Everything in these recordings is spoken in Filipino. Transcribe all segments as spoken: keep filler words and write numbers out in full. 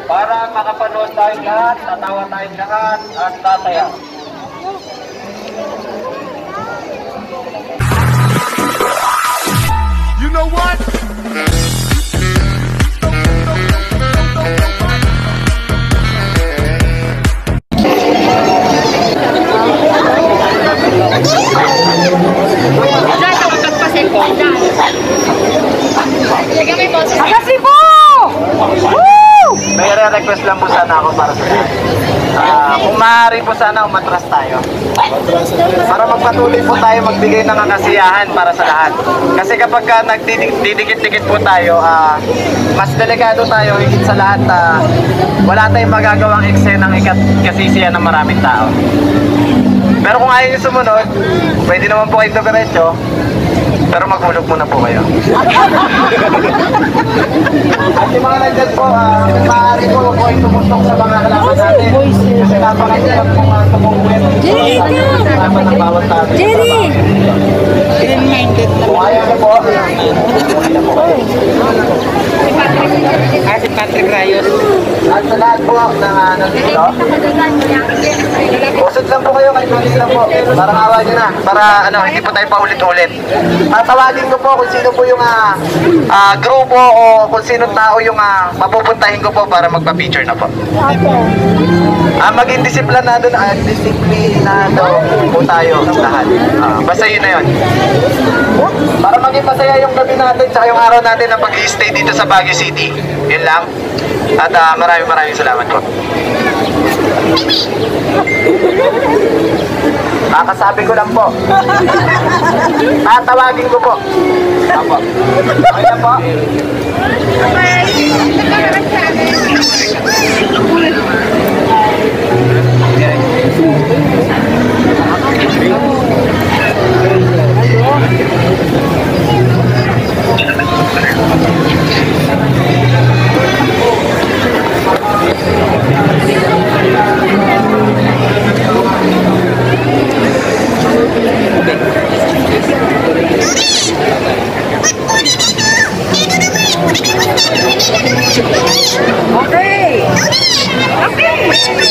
para makapanood tayong lahat, tatawa tayong lahat, at tataya. You know what? May re-request lang po sana ako para sa lahat. Uh, kung maaari po sana umatras tayo. Para magpatuloy po tayo magbigay ng kasiyahan para sa lahat. Kasi kapag ka nagdidikit-dikit po tayo, uh, mas delikado tayo higit sa lahat. Uh, wala tayong magagawang eksenang ikasisiyan ng maraming tao. Pero kung ayaw nyo sumunod, pwede naman po kayo diretso. Pero maghulog muna po kayo. At yung mga nandyan po, uh, maaari po po ay tumusok sa mga kalaban natin. Kasi napakahirap po mga tumukulit. Jerry! Jerry! Kung ayaw na po, Ah, si Patrick Rayos. at sa lahat po na nandito, usod lang po kayo, kahit malis lang po. Parang awa nyo na, para ano, hindi po tayo paulit-ulit. Tatawagin ko po kung sino po yung uh, uh, grupo o kung sino tao yung uh, mapupuntahin ko po para magpa-picture na po. Ah, maging disiplinado na, uh, disiplinado po tayo lahat. Uh, basta yun na yun. Para maging masaya yung gabi natin sa yung araw natin na pag-i-stay dito sa Baguio City. Yun lang. At uh, maraming maraming salamat po. Kakasabi ko lang po. Tatawagin ko po. Apo. Okay na po. Okay. Okay.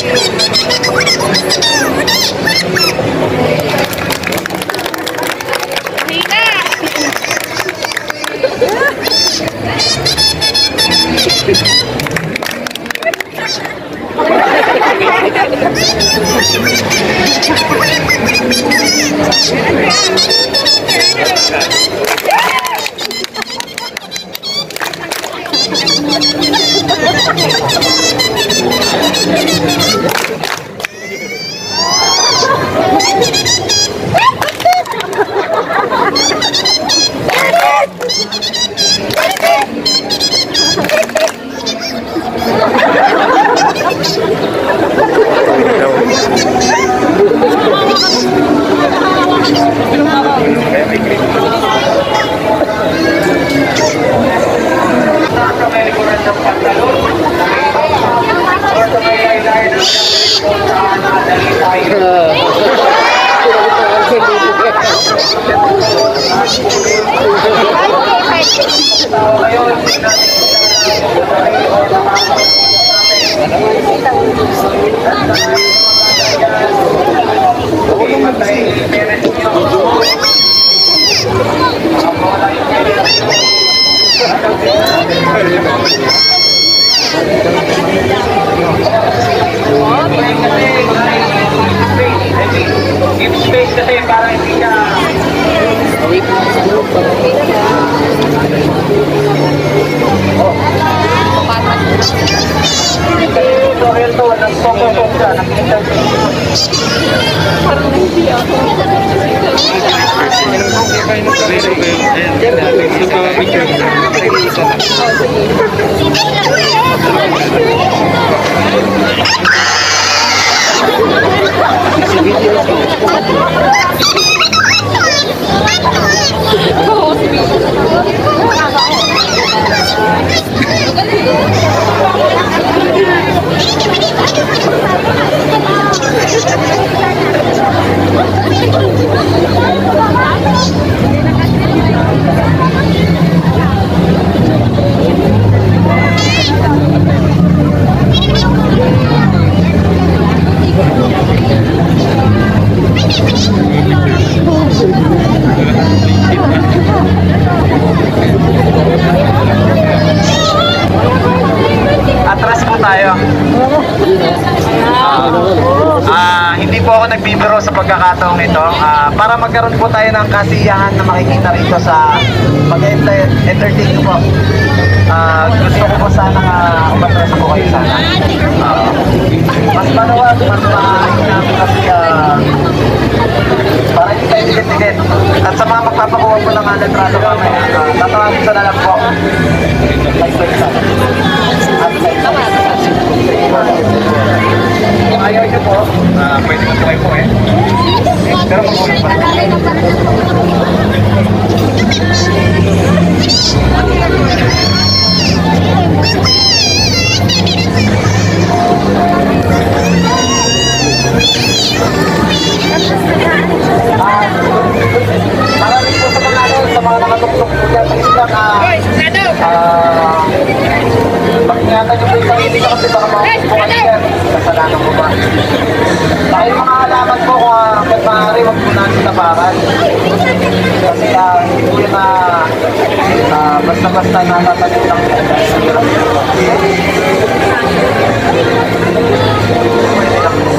Give space kasi para hindi ka tutorial to, nag-focus ka, nag-interview. Parang hindi ako. para magkaroon po tayo ng kasiyahan na makikita rito sa pag-entertain ko po. Ah, gusto ko po sana nga umatras po kayo sana. Ah, mas maluwag, mas maayos kasi ah, para hindi kayo dikit-dikit. At sa mga magpapakuha po ng litrato kami, uh, tatawagin ko na lang po. Kung ayaw nyo po, uh, pwede na po kayo po eh. Pero mag-ulit pa. Ah, maraming po sa mga ano, sa mga nakatugtog po dyan sa islang, ah, ah, pag-ingatan nyo po yung sarili nyo kasi baka mga po kayo dyan, kasalanan po ba? Saka yung mga halaman po kung uh, kahit maaari, wag po natin tapakan. Kasi ah, hindi po yun na ah, basta-basta natatanim lang po. Pwede lang po.